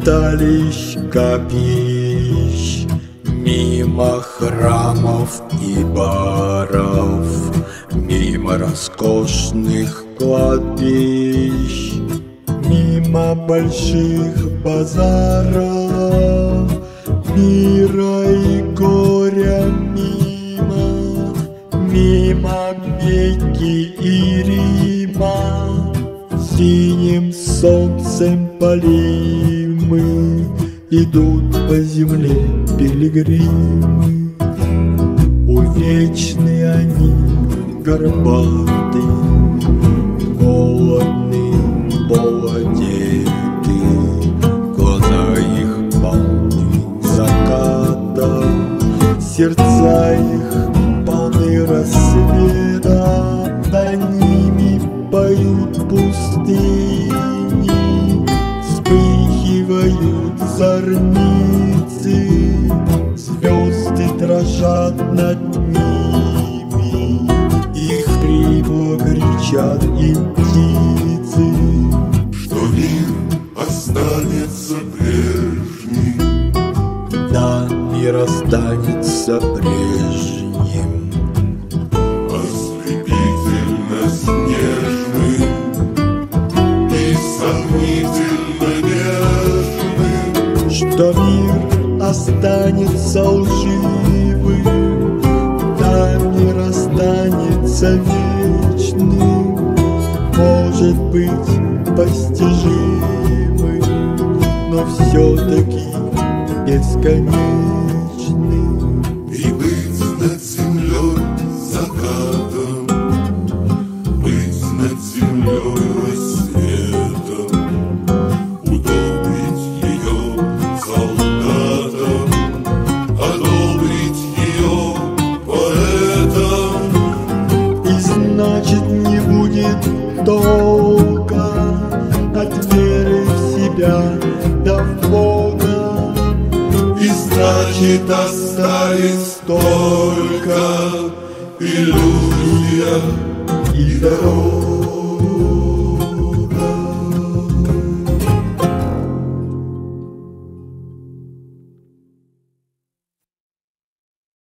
Святалищ, капищ, мимо храмов и баров, мимо роскошных кладбищ, мимо больших базаров, мира и горя мимо, мимо Мекки и Рима. Синим солнцем полимы идут по земле пилигримы. Увечны они горбаты, голодны, полуодеты, глаза их полны заката, сердца их полны рассвета. Над ними поют пустыни, вспыхивают зорницы, звезды дрожат над ними, их криво кричат им птицы. Что мир останется прежним, да, мир останется прежним, снежным и сомнительно нежным. Что мир останется лживым, да, мир останется вечным, может быть постижимым, но все-таки бесконечным. И быть над землей закатом, над землей рассветом, удобрить ее солдатам, одобрить ее поэтам. И значит не будет толка от веры в себя да в Бога. И значит остались только иллюзия и дорога.